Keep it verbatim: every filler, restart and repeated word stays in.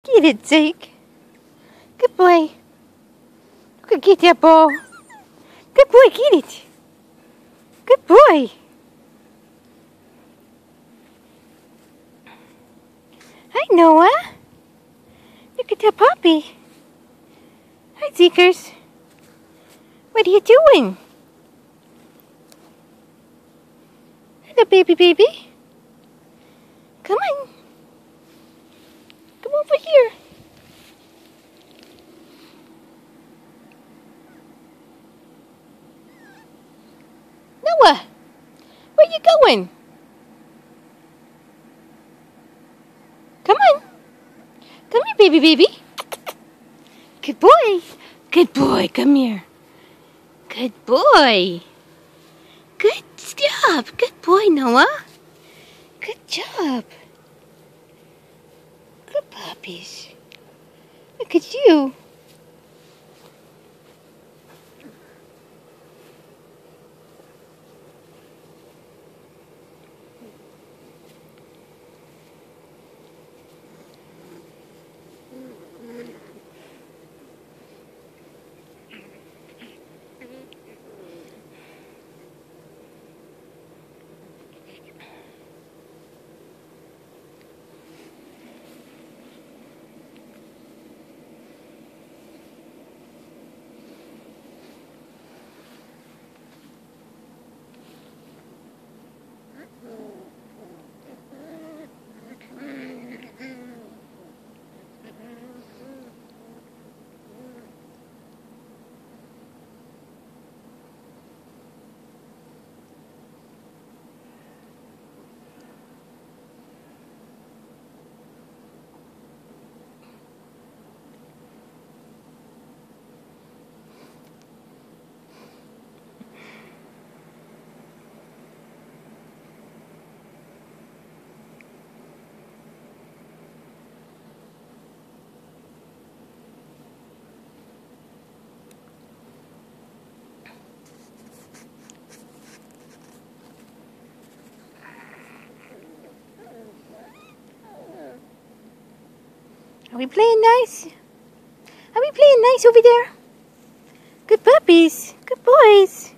Get it, Zeke. Good boy. Look at get that ball. Good boy, get it. Good boy. Hi, Noah. Look at that puppy. Hi, Zekers. What are you doing? Hello, baby, baby. Come on. Come over here. Noah, where you going? Come on. Come here, baby, baby. Good boy. Good boy. Come here. Good boy. Good job. Good boy, Noah. Good job. Good puppies. Look at you. Are we playing nice? Are we playing nice over there? Good puppies. Good boys.